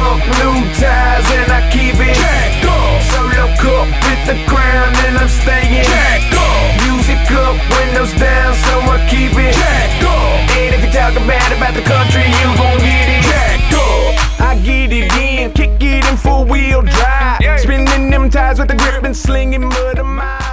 up, new ties, and I keep it. Solo cup with the crown, and I'm staying. Music up, windows down, so I keep it. And if you talking bad about the country, you gon' get it. I get it in, kick it in 4-wheel drive. Spinning them tires with the grip and slinging mud of mine.